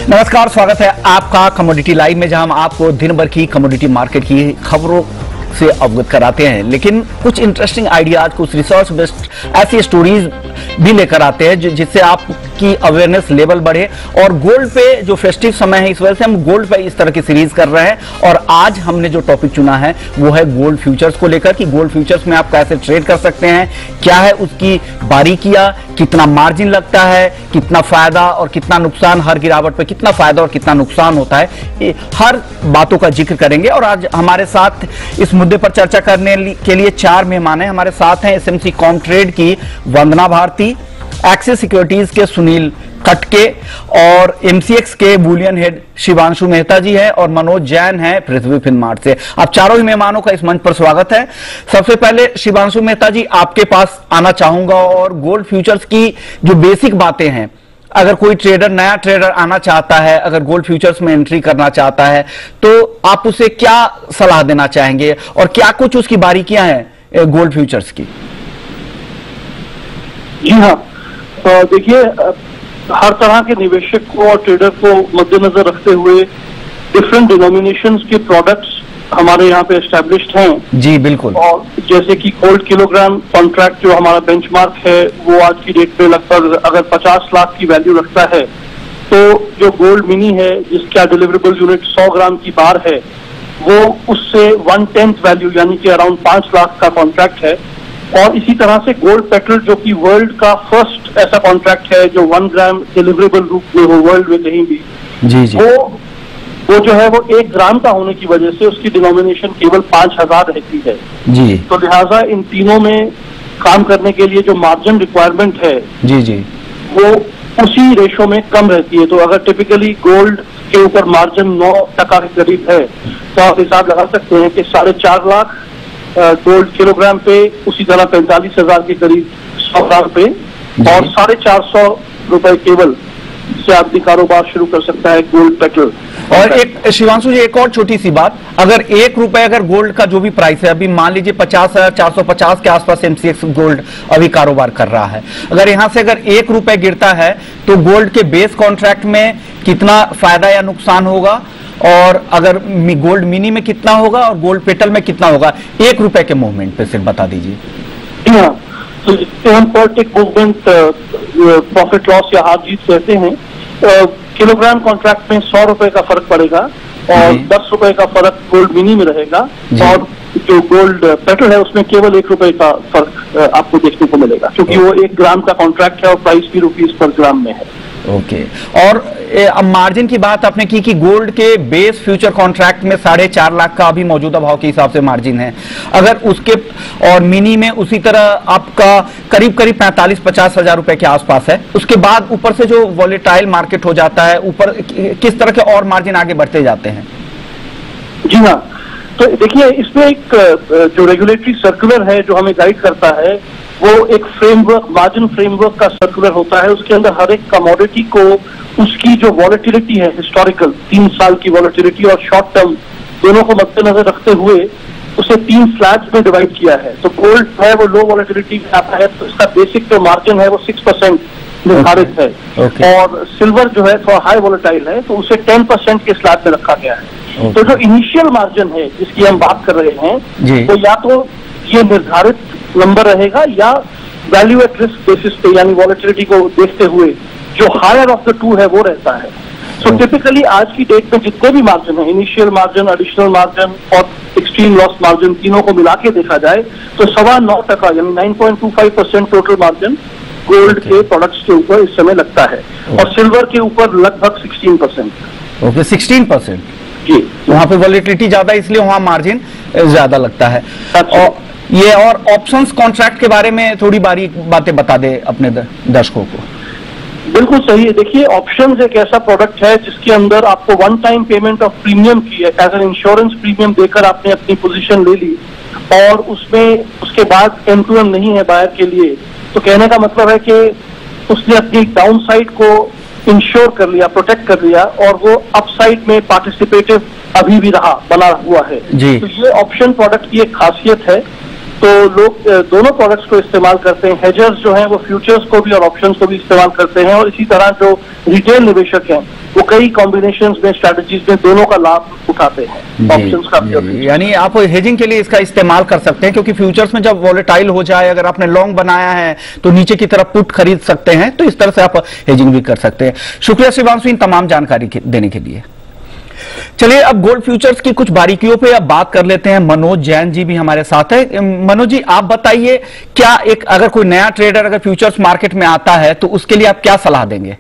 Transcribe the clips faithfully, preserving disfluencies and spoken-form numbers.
नमस्कार, स्वागत है आपका कमोडिटी लाइव में, जहां हम आपको दिन भर की कमोडिटी मार्केट की खबरों से अवगत कराते हैं, लेकिन कुछ इंटरेस्टिंग आइडियाज, कुछ रिसर्च बेस्ड ऐसी स्टोरीज भी लेकर आते हैं जिससे आपकी अवेयरनेस लेवल बढ़े। और गोल्ड पे जो फेस्टिव समय है, इस वजह से हम गोल्ड पे इस तरह की सीरीज कर रहे हैं। और आज हमने जो टॉपिक चुना है वो है गोल्ड फ्यूचर्स को लेकर कि गोल्ड फ्यूचर्स में आप कैसे ट्रेड कर सकते हैं, क्या है उसकी बारीकियां, कितना मार्जिन लगता है, कितना फायदा और कितना नुकसान, हर गिरावट पे कितना फायदा और कितना नुकसान होता है, ये हर बातों का जिक्र करेंगे। और आज हमारे साथ इस मुद्दे पर चर्चा करने के लिए चार मेहमान हैं। हमारे साथ हैं एसएमसी कॉम ट्रेड की वंदना भारती, एक्सिस सिक्योरिटीज के सुनील कटके और एमसीएक्स के बुलियन हेड शिवांशु मेहता जी हैं और मनोज जैन हैं पृथ्वी फिनमार्ट से। आप चारों ही मेहमानों का इस मंच पर स्वागत है। सबसे पहले शिवांशु मेहता जी, आपके पास आना चाहूंगा और गोल्ड फ्यूचर्स की जो बेसिक बातें हैं, अगर कोई ट्रेडर, नया ट्रेडर आना चाहता है, अगर गोल्ड फ्यूचर्स में एंट्री करना चाहता है, तो आप उसे क्या सलाह देना चाहेंगे और क्या कुछ उसकी बारीकियां हैं गोल्ड फ्यूचर्स की? जी हाँ, तो देखिए, हर तरह के निवेशक को और ट्रेडर को मद्देनजर रखते हुए डिफरेंट डिनोमिनेशंस के प्रोडक्ट्स हमारे यहाँ पे एस्टेब्लिश्ड हैं। जी बिल्कुल। और जैसे कि गोल्ड किलोग्राम कॉन्ट्रैक्ट जो हमारा बेंचमार्क है, वो आज की डेट में लगभग अगर पचास लाख की वैल्यू रखता है, तो जो गोल्ड मिनी है जिसका डिलीवरेबल यूनिट सौ ग्राम की बार है, वो उससे वन टेंथ वैल्यू यानी कि अराउंड पांच लाख का कॉन्ट्रैक्ट है। और इसी तरह से गोल्ड पेट्रोल जो कि वर्ल्ड का फर्स्ट ऐसा कॉन्ट्रैक्ट है जो वन ग्राम डिलीवरेबल रूप में हो वर्ल्ड में कहीं भी, जी जी, वो वो जो है वो एक ग्राम का होने की वजह से उसकी डिनोमिनेशन केवल पांच हजार रहती है। जी। तो लिहाजा इन तीनों में काम करने के लिए जो मार्जिन रिक्वायरमेंट है, जी जी, वो उसी रेशो में कम रहती है। तो अगर टिपिकली गोल्ड के ऊपर मार्जिन नौ टका के करीब है, तो आप हिसाब लगा सकते हैं कि साढ़े चार लाख गोल्ड किलोग्राम पे, उसी तरह पैंतालीस हजार के करीब सौ ग्राम पे, और साढ़े चार सौ रुपए केवल से आदमी कारोबार शुरू कर सकता है गोल्ड पेट्रोल। और एक शिवांशु जी, एक और छोटी सी बात, अगर एक रुपए अगर गोल्ड का जो भी प्राइस है, अभी मान लीजिए पचास हजार चार सौ पचास के आसपास एमसीएक्स गोल्ड अभी कारोबार कर रहा है, अगर यहां से अगर एक रुपए गिरता है तो गोल्ड के बेस कॉन्ट्रैक्ट में कितना फायदा या नुकसान होगा, और अगर गोल्ड मिनी में कितना होगा और गोल्ड पेटल में कितना होगा, एक रुपए के मूवमेंट पे सिर्फ बता दीजिए। हाँ, तो इससे हम पर टिक मूवमेंट प्रॉफिट लॉस या हार जीत कहते हैं। किलोग्राम कॉन्ट्रैक्ट में सौ रुपए का फर्क पड़ेगा और दस रुपए का फर्क गोल्ड मिनी में रहेगा, और जो गोल्ड पेट्रोल है उसमें केवल एक रुपए का फर्क आपको देखने को मिलेगा, क्योंकि वो एक ग्राम का कॉन्ट्रैक्ट है और प्राइस भी रुपीज पर ग्राम में है। Okay okay. और अब मार्जिन की बात आपने की कि गोल्ड के बेस फ्यूचर कॉन्ट्रैक्ट में साढ़े चार लाख का अभी मौजूदा भाव के हिसाब से मार्जिन है, अगर उसके और मिनी में उसी तरह आपका करीब करीब पैंतालीस पचास हजार रुपए के आसपास है, उसके बाद ऊपर से जो वॉलेटाइल मार्केट हो जाता है, ऊपर किस तरह के और मार्जिन आगे बढ़ते जाते हैं? जी हाँ, तो देखिए, इसमें एक जो रेगुलेटरी सर्कुलर है जो हमें गाइड करता है, वो एक फ्रेमवर्क, मार्जिन फ्रेमवर्क का सर्कुलर होता है। उसके अंदर हर एक कमोडिटी को उसकी जो वॉलेटिलिटी है, हिस्टोरिकल तीन साल की वॉलेटिलिटी और शॉर्ट टर्म दोनों को मद्देनजर रखते हुए उसे तीन स्लैब्स में डिवाइड किया है। तो गोल्ड है वो लो वॉलेटिलिटी में आता है, तो इसका बेसिक जो मार्जिन है वो सिक्स परसेंट निर्धारित है। okay. और सिल्वर जो है थोड़ा हाई वॉलेटाइल है, तो उसे टेन परसेंट के स्लैब में रखा गया है। okay. तो जो इनिशियल मार्जिन है जिसकी हम बात कर रहे हैं, तो या तो ये निर्धारित नंबर रहेगा या वैल्यू एट रिस्क बेसिस पे, यानी वॉलेटिलिटी को देखते हुए जो हायर ऑफ द टू है वो रहता है। सो टिपिकली आज की डेट में जितने भी मार्जिन है, इनिशियल मार्जिन, एडिशनल मार्जिन और एक्सट्रीम लॉस मार्जिन, तीनों को मिला के देखा जाए तो सवा नौ टका यानी nine point two five percent total margin gold के प्रोडक्ट्स के ऊपर इस समय लगता है, और सिल्वर के ऊपर लगभग sixteen percent. Okay, sixteen percent जी, वहां पे वॉलेटिलिटी ज्यादा, इसलिए वहां मार्जिन ज्यादा लगता है। और ये और ऑप्शंस कॉन्ट्रैक्ट के बारे में थोड़ी बारीक बातें बता दे अपने दर्शकों को। बिल्कुल सही है। देखिए, ऑप्शंस एक ऐसा प्रोडक्ट है जिसके अंदर आपको one time payment of premium की है, एज एन इंश्योरेंस प्रीमियम देकर आपने अपनी पोजीशन ले ली, और उसमें उसके बाद एम टू एम नहीं है बायर के लिए। तो कहने का मतलब है कि उसने अपनी डाउन साइड को इंश्योर कर लिया, प्रोटेक्ट कर लिया, और वो अपसाइड में पार्टिसिपेटिव अभी भी रहा, बना हुआ है जी। तो ये ऑप्शन प्रोडक्ट की एक खासियत है। तो लोग दोनों प्रोडक्ट्स को इस्तेमाल करते हैं। हेजर्स जो हैं वो फ्यूचर्स को भी और ऑप्शंस को भी इस्तेमाल करते हैं, और इसी तरह जो रिटेल निवेशक हैं वो कई कॉम्बिनेशंस में, स्ट्रैटेजीज में दोनों का लाभ उठाते हैं ऑप्शंस का भी। यानी आप हेजिंग के लिए इसका इस्तेमाल कर सकते हैं, क्योंकि फ्यूचर्स में जब वॉलेटाइल हो जाए, अगर आपने लॉन्ग बनाया है तो नीचे की तरफ पुट खरीद सकते हैं, तो इस तरह से आप हेजिंग भी कर सकते हैं। शुक्रिया शिवांशु इन तमाम जानकारी देने के लिए। चलिए अब गोल्ड फ्यूचर्स की कुछ बारीकियों पे अब बात कर लेते हैं। मनोज जैन जी भी हमारे साथ है। मनोज जी, आप बताइए, क्या एक अगर कोई नया ट्रेडर अगर फ्यूचर्स मार्केट में आता है तो उसके लिए आप क्या सलाह देंगे?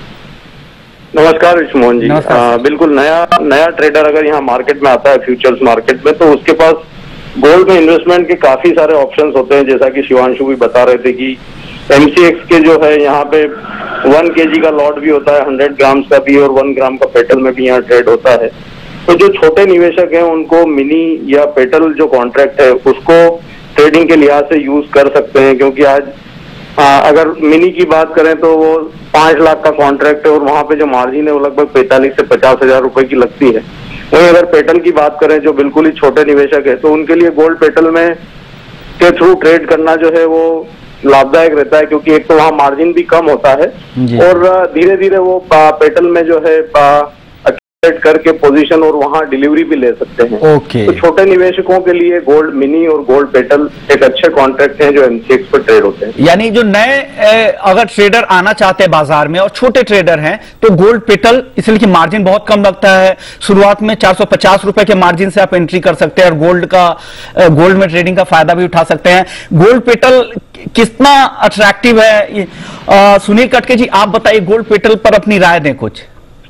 नमस्कार विष्णुमोहन जी। आ, बिल्कुल नया नया ट्रेडर अगर यहाँ मार्केट में आता है, फ्यूचर्स मार्केट में, तो उसके पास गोल्ड में इन्वेस्टमेंट के काफी सारे ऑप्शंस होते हैं। जैसा कि शिवांशु भी बता रहे थे कि एमसीएक्स के जो है यहाँ पे वन केजी का लॉट भी होता है, हंड्रेड ग्राम्स का भी, और वन ग्राम का पेटल में भी यहाँ ट्रेड होता है। तो जो छोटे निवेशक हैं उनको मिनी या पेटल जो कॉन्ट्रैक्ट है उसको ट्रेडिंग के लिहाज से यूज कर सकते हैं, क्योंकि आज आ, अगर मिनी की बात करें तो वो पांच लाख का कॉन्ट्रैक्ट है और वहां पे जो मार्जिन है वो लगभग पैंतालीस से पचास हजार रुपए की लगती है। वहीं अगर पेटल की बात करें जो बिल्कुल ही छोटे निवेशक है, तो उनके लिए गोल्ड पेटल में के थ्रू ट्रेड करना जो है वो लाभदायक रहता है, क्योंकि एक तो वहाँ मार्जिन भी कम होता है और धीरे धीरे वो पेटल में जो है एक्यूमुलेट करके पोजीशन और वहाँ डिलीवरी भी ले सकते हैं। ओके। तो छोटे निवेशकों के लिए गोल्ड मिनी और गोल्ड पेटल एक अच्छे कॉन्ट्रैक्ट हैं जो एमसीएक्स पर ट्रेड होते हैं। यानी जो नए अगर ट्रेडर आना चाहते हैं बाजार में और छोटे ट्रेडर हैं तो गोल्ड पेटल, इसलिए कि मार्जिन बहुत कम लगता है, शुरुआत में चार सौ पचास रुपए के मार्जिन से आप एंट्री कर सकते हैं और गोल्ड का गोल्ड में ट्रेडिंग का फायदा भी उठा सकते हैं। गोल्ड पेटल कितना अट्रैक्टिव है? आ, सुनील कटके जी, आप बताइए, गोल्ड पेटल पर अपनी राय दें कुछ।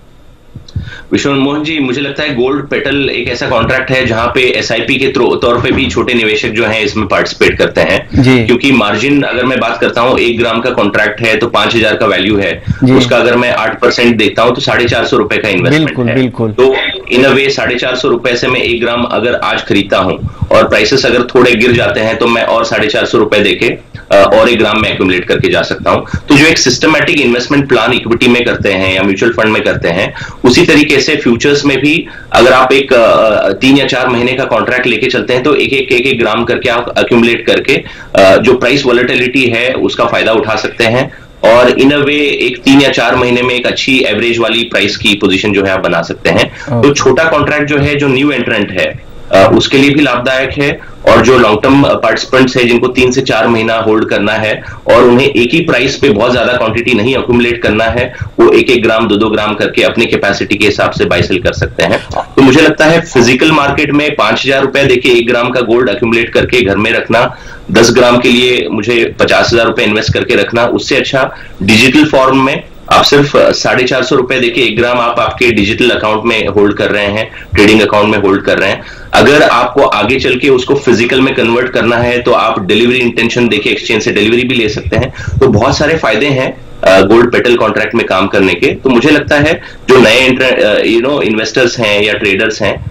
विष्णु मोहन जी, मुझे लगता है गोल्ड पेटल एक ऐसा कॉन्ट्रैक्ट है जहां पे एसआईपी के तौर पे भी छोटे निवेशक जो हैं इसमें पार्टिसिपेट करते हैं, क्योंकि मार्जिन अगर मैं बात करता हूं, एक ग्राम का कॉन्ट्रैक्ट है तो पांच हजार का वैल्यू है, उसका अगर मैं आठ परसेंट देखता हूं तो साढ़े चार सौ रुपए का इन्वेस्टमेंट है। बिल्कुल। तो इन अ वे साढ़े चार सौ रुपए से मैं एक ग्राम अगर आज खरीदता हूं और प्राइसेस अगर थोड़े गिर जाते हैं तो मैं और साढ़े चार सौ रुपए देके और एक ग्राम में एक्यूमुलेट करके जा सकता हूं। तो जो एक सिस्टमैटिक इन्वेस्टमेंट प्लान इक्विटी में करते हैं या म्यूचुअल फंड में करते हैं, उसी तरीके से फ्यूचर्स में भी अगर आप एक तीन या चार महीने का कॉन्ट्रैक्ट लेके चलते हैं तो एक एक एक एक ग्राम करके आप एक्यूमुलेट करके जो प्राइस वॉलेटिलिटी है उसका फायदा उठा सकते हैं और इन अ वे एक तीन या चार महीने में एक अच्छी एवरेज वाली प्राइस की पोजीशन जो है आप बना सकते हैं। तो छोटा कॉन्ट्रैक्ट जो है, जो न्यू एंट्रेंट है, उसके लिए भी लाभदायक है, और जो लॉन्ग टर्म पार्टिसिपेंट्स है जिनको तीन से चार महीना होल्ड करना है और उन्हें एक ही प्राइस पे बहुत ज्यादा क्वांटिटी नहीं अक्यूमुलेट करना है, वो एक एक ग्राम दो दो ग्राम करके अपने कैपेसिटी के हिसाब से बाय सेल कर सकते हैं। तो मुझे लगता है फिजिकल मार्केट में पांच हजार रुपए देके एक ग्राम का गोल्ड अक्यूमुलेट करके घर में रखना, दस ग्राम के लिए मुझे पचास हजार रुपए इन्वेस्ट करके रखना, उससे अच्छा डिजिटल फॉर्म में आप सिर्फ साढ़े चार सौ रुपए देके एक ग्राम आप आपके डिजिटल अकाउंट में होल्ड कर रहे हैं, ट्रेडिंग अकाउंट में होल्ड कर रहे हैं। अगर आपको आगे चल के उसको फिजिकल में कन्वर्ट करना है तो आप डिलीवरी इंटेंशन देके एक्सचेंज से डिलीवरी भी ले सकते हैं। तो बहुत सारे फायदे हैं गोल्ड पेटल कॉन्ट्रैक्ट में काम करने के। तो मुझे लगता है जो नए यू नो इन्वेस्टर्स हैं या ट्रेडर्स हैं,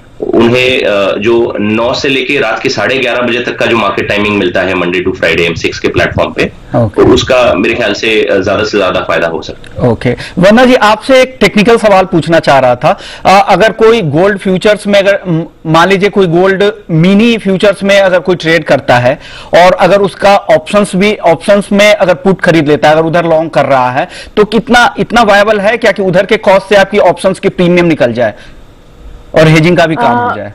उन्हें जो नौ से लेके रात के साढ़े ग्यारह बजे तक का जो मार्केट टाइमिंग मिलता है Monday to Friday M six के प्लेटफॉर्म पे, तो उसका मेरे ख्याल से ज्यादा से ज्यादा फायदा हो सकता है। ओके। वरना जी, आपसे एक टेक्निकल सवाल पूछना चाह रहा था। आ, अगर कोई गोल्ड फ्यूचर्स में, अगर मान लीजिए कोई गोल्ड मिनी फ्यूचर्स में अगर कोई ट्रेड करता है और अगर उसका ऑप्शंस भी ऑप्शंस में अगर पुट खरीद लेता है, अगर उधर लॉन्ग कर रहा है, तो कितना इतना वायबल है क्या कि उधर के कॉस्ट से आपकी ऑप्शंस की प्रीमियम निकल जाए और हेजिंग का भी काम आ, हो जाए?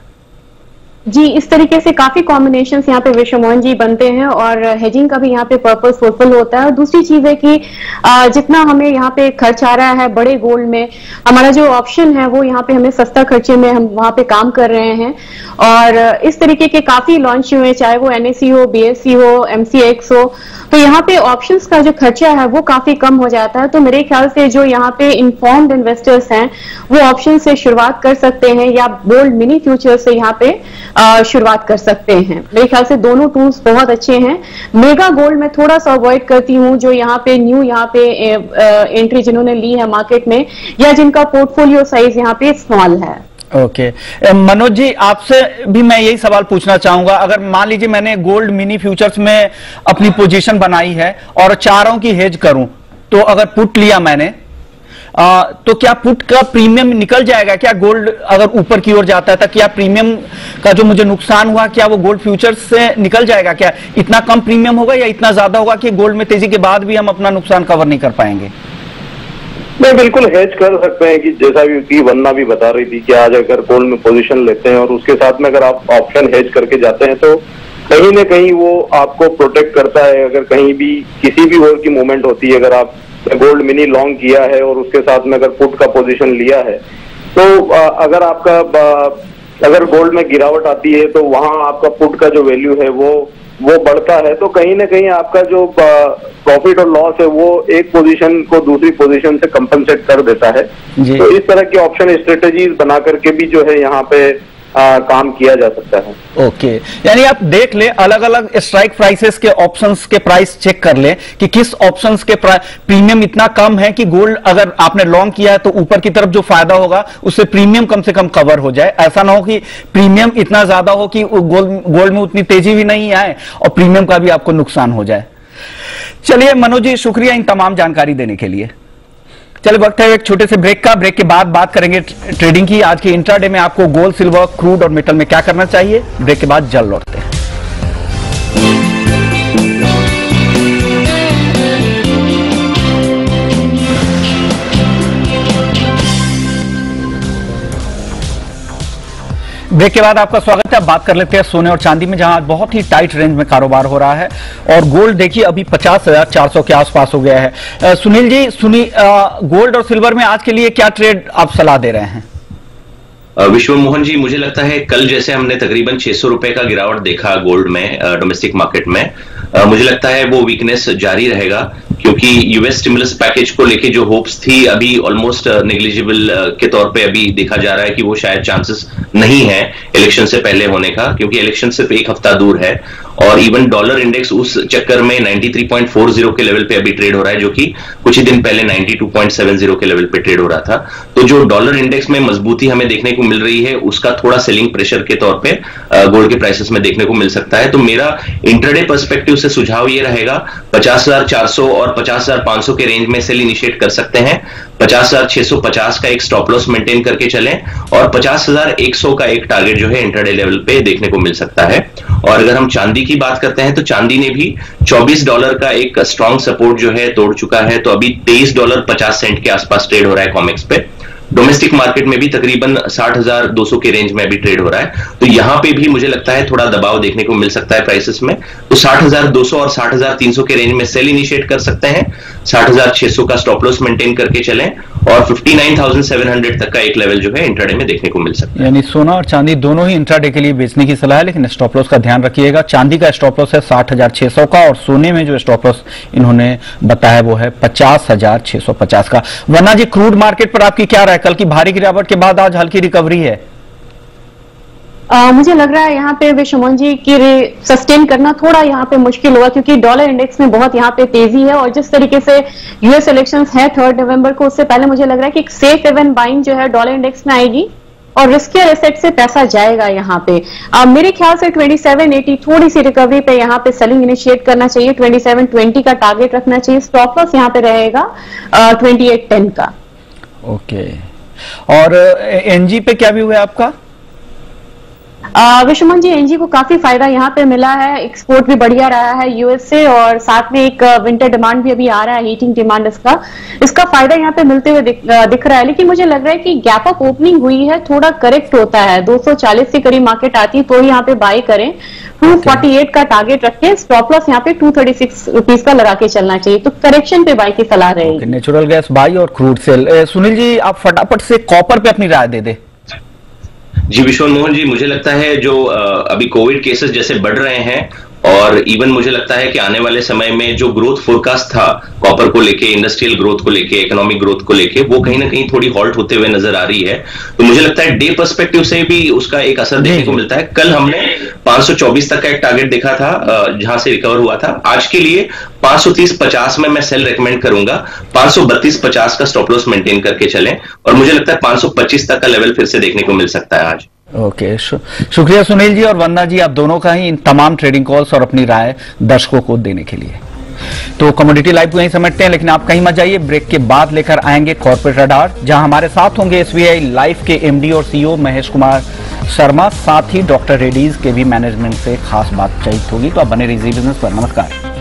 जी, इस तरीके से काफी कॉम्बिनेशंस यहाँ पे विश्वमोहन जी बनते हैं और हेजिंग का भी यहाँ पे पर्पस फुलफिल होता है। और दूसरी चीज है कि जितना हमें यहाँ पे खर्च आ रहा है बड़े गोल्ड में, हमारा जो ऑप्शन है वो यहाँ पे हमें सस्ता खर्चे में हम वहाँ पे काम कर रहे हैं। और इस तरीके के काफी लॉन्च हुए, चाहे वो एनएससी हो, बीएससी हो, एमसीएक्स हो, तो यहाँ पे ऑप्शंस का जो खर्चा है वो काफी कम हो जाता है। तो मेरे ख्याल से जो यहाँ पे इन्फॉर्म्ड इन्वेस्टर्स हैं वो ऑप्शन से शुरुआत कर सकते हैं या गोल्ड मिनी फ्यूचर से यहाँ पे शुरुआत कर सकते हैं। मेरे ख्याल से दोनों टूल्स बहुत अच्छे हैं। मेगा गोल्ड में थोड़ा सा अवॉइड करती हूँ, जो यहाँ पे न्यू यहाँ पे एंट्री जिन्होंने ली है मार्केट में या जिनका पोर्टफोलियो साइज यहाँ पे स्मॉल है। Okay okay. मनोज जी, आपसे भी मैं यही सवाल पूछना चाहूंगा। अगर मान लीजिए मैंने गोल्ड मिनी फ्यूचर्स में अपनी पोजीशन बनाई है और चारों की हेज करूं, तो अगर पुट लिया मैंने आ, तो क्या पुट का प्रीमियम निकल जाएगा क्या गोल्ड अगर ऊपर की ओर जाता है तो क्या प्रीमियम का जो मुझे नुकसान हुआ क्या वो गोल्ड फ्यूचर्स से निकल जाएगा? क्या इतना कम प्रीमियम होगा या इतना ज्यादा होगा कि गोल्ड में तेजी के बाद भी हम अपना नुकसान कवर नहीं कर पाएंगे? नहीं, बिल्कुल हेज कर सकते हैं कि जैसा भी वंदना भी बता रही थी कि आज अगर गोल्ड में पोजीशन लेते हैं और उसके साथ में अगर आप ऑप्शन हेज करके जाते हैं तो कहीं ना कहीं वो आपको प्रोटेक्ट करता है। अगर कहीं भी किसी भी ओर की मूवमेंट होती है, अगर आप गोल्ड मिनी लॉन्ग किया है और उसके साथ में अगर पुट का पोजीशन लिया है तो अगर आपका अगर गोल्ड में गिरावट आती है तो वहां आपका पुट का जो वैल्यू है वो वो बढ़ता है, तो कहीं ना कहीं आपका जो प्रॉफिट और लॉस है वो एक पोजीशन को दूसरी पोजीशन से कंपनसेट कर देता है। तो इस तरह की ऑप्शन स्ट्रेटेजीज बना करके भी जो है यहाँ पे आ, काम किया जा सकता है। ओके, यानी आप देख ले अलग अलग स्ट्राइक प्राइसेस के ऑप्शंस के प्राइस चेक कर ले कि किस ऑप्शंस के प्रीमियम इतना कम है कि गोल्ड अगर आपने लॉन्ग किया है तो ऊपर की तरफ जो फायदा होगा उससे प्रीमियम कम से कम कवर हो जाए। ऐसा ना हो कि प्रीमियम इतना ज्यादा हो कि गोल्ड गोल्ड में उतनी तेजी भी नहीं आए और प्रीमियम का भी आपको नुकसान हो जाए। चलिए मनोज जी, शुक्रिया इन तमाम जानकारी देने के लिए। चलिए वक्त है एक छोटे से ब्रेक का। ब्रेक के बाद बात करेंगे ट्रेडिंग की। आज के इंट्राडे में आपको गोल्ड, सिल्वर, क्रूड और मेटल में क्या करना चाहिए। ब्रेक के बाद जल्द लौटते हैं। ब्रेक के बाद आपका स्वागत है। बात कर लेते हैं सोने और चांदी में, जहां आज बहुत ही टाइट रेंज में कारोबार हो रहा है और गोल्ड देखिए अभी पचास हजार चार सौ के आसपास हो गया है। आ, सुनील जी, सुनी आ, गोल्ड और सिल्वर में आज के लिए क्या ट्रेड आप सलाह दे रहे हैं? विश्व मोहन जी, मुझे लगता है कल जैसे हमने तकरीबन छह सौ रुपए का गिरावट देखा गोल्ड में डोमेस्टिक मार्केट में, आ, मुझे लगता है वो वीकनेस जारी रहेगा क्योंकि यूएस स्टिमुलस पैकेज को लेके जो होप्स थी अभी ऑलमोस्ट नेग्लिजिबल के तौर पे अभी देखा जा रहा है कि वो शायद चांसेस नहीं है इलेक्शन से पहले होने का, क्योंकि इलेक्शन सिर्फ एक हफ्ता दूर है। और इवन डॉलर इंडेक्स उस चक्कर में तिरानवे पॉइंट चार के लेवल पे अभी ट्रेड हो रहा है, जो कि कुछ ही दिन पहले बानवे पॉइंट सात के लेवल पे ट्रेड हो रहा था। तो जो डॉलर इंडेक्स में मजबूती हमें देखने को मिल रही है उसका थोड़ा सेलिंग प्रेशर के तौर पे गोल्ड के प्राइसेस में देखने को मिल सकता है। तो मेरा इंट्राडे पर्सपेक्टिव से सुझाव ये रहेगा पचास हजार चार सौ और पचास हजार पांच सौ के रेंज में सेल इनिशिएट कर सकते हैं। पचास हजार छह सौ पचास का एक स्टॉप लॉस मेंटेन करके चलें और पचास हजार एक सौ का एक टारगेट जो है इंट्राडे लेवल पे देखने को मिल सकता है। और अगर हम चांदी की बात करते हैं तो चांदी ने भी चौबीस डॉलर का एक स्ट्रॉन्ग सपोर्ट जो है तोड़ चुका है, तो अभी तेईस डॉलर पचास सेंट के आसपास ट्रेड हो रहा है कॉमेक्स पे। डोमेस्टिक मार्केट में भी तकरीबन साठ हजार दो सौ के रेंज में अभी ट्रेड हो रहा है, तो यहां पे भी मुझे लगता है थोड़ा दबाव देखने को मिल सकता है प्राइसेस में। तो साठ हजार दो सौ और साठ हजार तीन सौ के रेंज में सेल इनिशिएट कर सकते हैं, साठ हजार छह सौ का स्टॉप लॉस मेंटेन करके चलें और उनसठ हजार सात सौ तक का एक लेवल जो है इंट्राडे में देखने को मिल सकता है। यानी सोना और चांदी दोनों ही इंट्राडे के लिए बेचने की सलाह है, लेकिन स्टॉप लॉस का ध्यान रखिएगा। चांदी का स्टॉप लॉस है साठ हजार छह सौ का और सोने में जो स्टॉप लॉस इन्होंने बताया वो है पचास हजार छह सौ पचास का। वरना जी, क्रूड मार्केट पर आपकी क्या राय? कल की भारी गिरावट के बाद आज हल्की रिकवरी है। आ, मुझे लग रहा है यहाँ पे विश्वमोहन जी की सस्टेन करना थोड़ा यहाँ पे मुश्किल होगा, क्योंकि डॉलर इंडेक्स में बहुत यहाँ पे तेजी है और जिस तरीके से यूएस इलेक्शंस है थर्ड नवंबर को, उससे पहले मुझे लग रहा है कि एक सेफ हेवन बाइंग जो है डॉलर इंडेक्स में आएगी और रिस्कियर एसेट से पैसा जाएगा यहाँ पे। आ, मेरे ख्याल से सत्ताईस अस्सी थोड़ी सी रिकवरी पे यहाँ पे सेलिंग इनिशिएट करना चाहिए, सत्ताईस बीस का टारगेट रखना चाहिए। स्टॉप लॉस यहाँ पे रहेगा अट्ठाईस दस का। ओके, और एनजी पे क्या भी हुआ आपका? विश्वमोहन जी, एनजी को काफी फायदा यहाँ पे मिला है, एक्सपोर्ट भी बढ़िया रहा है यूएस से और साथ में एक विंटर डिमांड भी अभी आ रहा है, हीटिंग डिमांड इसका इसका फायदा यहाँ पे मिलते हुए दिख, दिख रहा है। लेकिन मुझे लग रहा है कि गैप अप ओपनिंग हुई है, थोड़ा करेक्ट होता है, दो सौ चालीस के करीब मार्केट आती है तो यहाँ पे बाय करें। दो सौ अड़तालीस का टारगेट रखें, स्टॉप लॉस यहाँ पे दो सौ छत्तीस रुपीस का लगा के चलना चाहिए, तो करेक्शन पे बाय की सलाह रहेगी। नेचुरल गैस बाय और क्रूड सेल। सुनील जी, आप फटाफट से कॉपर पे अपनी राय दे दे। जी विश्व मोहन जी, मुझे लगता है जो अभी कोविड केसेस जैसे बढ़ रहे हैं और इवन मुझे लगता है कि आने वाले समय में जो ग्रोथ फोरकास्ट था कॉपर को लेके, इंडस्ट्रियल ग्रोथ को लेके, इकोनॉमिक ग्रोथ को लेके, वो कहीं ना कहीं थोड़ी हॉल्ट होते हुए नजर आ रही है। तो मुझे लगता है डे पर्सपेक्टिव से भी उसका एक असर देखने को मिलता है। कल हमने पांच सौ चौबीस तक का एक टारगेट देखा था जहां से रिकवर हुआ था। आज के लिए पांच सौ तीस पचास में मैं सेल रेकमेंड करूंगा, पांच सौ बत्तीस पचास का स्टॉप लॉस मेंटेन करके चलें और मुझे लगता है पांच सौ पच्चीस तक का लेवल फिर से देखने को मिल सकता है आज। ओके, शु, शुक्रिया सुनील जी और वंदना जी, आप दोनों का ही इन तमाम ट्रेडिंग कॉल्स और अपनी राय दर्शकों को देने के लिए। तो कमोडिटी लाइव को यहीं समेटते हैं, लेकिन आप कहीं मत जाइए, ब्रेक के बाद लेकर आएंगे कॉर्पोरेट रडार, जहां हमारे साथ होंगे एसबीआई लाइफ के एमडी और सीईओ महेश कुमार शर्मा, साथ ही डॉक्टर रेड्डीज के भी मैनेजमेंट से खास बातचीत होगी। तो आप बने रहिए ज़ी बिजनेस पर। नमस्कार।